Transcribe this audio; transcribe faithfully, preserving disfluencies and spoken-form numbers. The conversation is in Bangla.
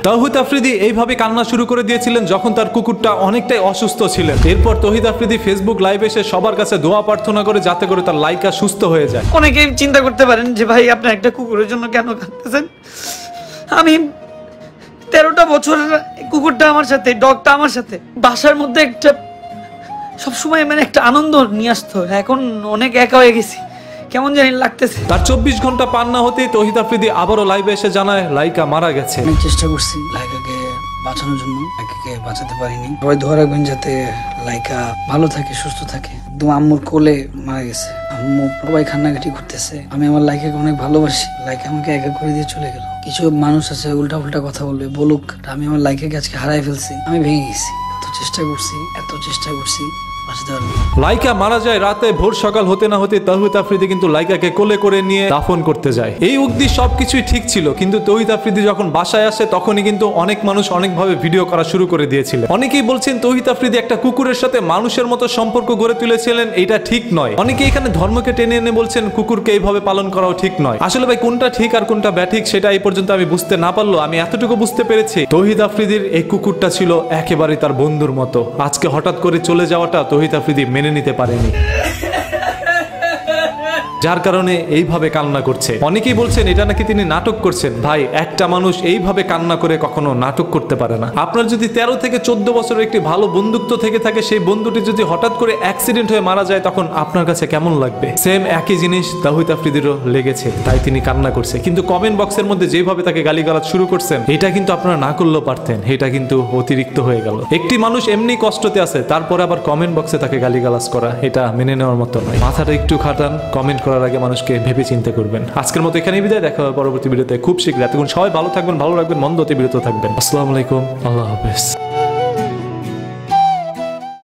তাওহিদ আফ্রিদি এইভাবে কান্না শুরু করে দিয়েছিলেন যখন তার কুকুরটা অনেকটাই অসুস্থ ছিলেন। এরপর তৌহিদ আফ্রিদি ফেসবুক লাইভ এসে সবার কাছে দোয়া প্রার্থনা করে যাতে করে তার লাইকা সুস্থ হয়ে যায়। অনেকে চিন্তা করতে পারেন যে ভাই আপনি একটা কুকুরের জন্য কেন কাঁদতেছেন। আমি তেরোটা বছর কুকুরটা আমার সাথে, ডগটা আমার সাথে, বাসার মধ্যে একটা সবসময় মানে একটা আনন্দ নিয়ে আসতো। এখন অনেক একা হয়ে গেছি, কেমন জানি লাগতেছে। তার চব্বিশ ঘন্টা পার না হতেই তৌহিদ আফ্রিদি আবারও লাইভে এসে জানায় লাইকা মারা গেছে। আমি চেষ্টা করছি লাইকাকে বাঁচানোর জন্য, লাইকাকে বাঁচাতে পারিনি। সবাই দোয়া রাখবেন যাতে লাইকা ভালো থাকে, সুস্থ থাকে। একদম আম্মুর কোলে মারা গেছে, আম্মু সবাই কান্নাকাটি করতেছে। আমি আমার লাইকাকে অনেক ভালোবাসি, লাইকা আমাকে একা করে দিয়ে চলে গেল। কিছু মানুষ আছে উল্টা উল্টা কথা বলবে, বলুক। আমি আমার লাইকাকে আজকে হারাই ফেলছি, আমি ভেঙে গেছি। এত চেষ্টা করছি, এত চেষ্টা করছি। লাইকা মারা যায় রাতে, ভোর সকাল হতে না হতে তৌহিদ আফ্রিদি কিন্তু লাইকাকে কোলে করে নিয়ে দাফন করতে যায়। এই অবধি সবকিছুই ঠিক ছিল, কিন্তু তৌহিদ আফ্রিদি যখন বাসায় আসে তখনই কিন্তু অনেক মানুষ অনেকভাবে ভিডিও করা শুরু করে দিয়েছিল। অনেকেই বলছেন তৌহিদ আফ্রিদি একটা কুকুরের সাথে মানুষের মতো সম্পর্ক গড়ে তুলেছিলেন, এটা ঠিক নয়। অনেকে এখানে ধর্মকে টেনে এনে বলছেন কুকুরকে এইভাবে পালন করাও ঠিক নয়। আসলে ভাই কোনটা ঠিক আর কোনটা ব্যাঠিক সেটা এই পর্যন্ত আমি বুঝতে না পারলো। আমি এতটুকু বুঝতে পেরেছি তৌহিদ আফ্রিদির এই কুকুরটা ছিল একেবারে তার বন্ধুর মতো। আজকে হঠাৎ করে চলে যাওয়াটা তৌহিদ আফ্রিদি মেনে নিতে পারেনি, যার কারণে এইভাবে কান্না করছে। অনেকেই বলছেন এটা নাকি তিনি নাটক করছেন। ভাই, একটা মানুষ এইভাবে কান্না করে কখনো নাটক করতে পারে না। আপনার যদি তেরো থেকে চোদ্দ বছরের একটি ভালো বন্ধুত্ব থেকে থাকে, সেই বন্ধুটি যদি হঠাৎ করে অ্যাক্সিডেন্ট হয়ে মারা যায় তখন আপনার কাছে কেমন লাগবে? সেম একই জিনিস তাওহিদ আফ্রিদিরও লেগেছে, তাই তিনি কান্না করছে। কিন্তু কমেন্ট বক্সের মধ্যে যেভাবে তাকে গালিগালাজ শুরু করছেন, এটা কিন্তু আপনারা না করলেও পারতেন। এটা কিন্তু অতিরিক্ত হয়ে গেল। একটি মানুষ এমনি কষ্টতে আছে, তারপরে আবার কমেন্ট বক্সে তাকে গালিগালাজ করা, এটা মেনে নেওয়ার মতো নয়। মাথাটা একটু খাটান, কমেন্ট করার আগে মানুষকে ভেবে চিন্তা করবেন। আজকের মতো এখানেই বিদায়, দেখা হবে পরবর্তী ভিডিওতে খুব শীঘ্রই। এতক্ষণ সবাই ভালো থাকবেন, ভালো রাখবেন, মন্দ হতে বিরত থাকবেন। আসসালামু আলাইকুম, আল্লাহ হাফেজ।